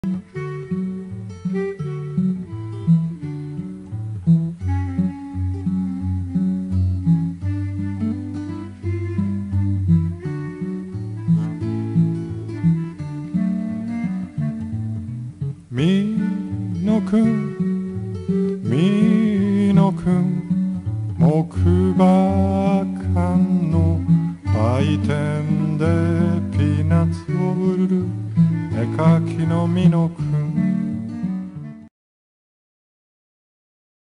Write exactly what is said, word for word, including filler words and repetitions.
みのくんみのくん木馬館の売店でピーナッツを売る絵描きのみのくん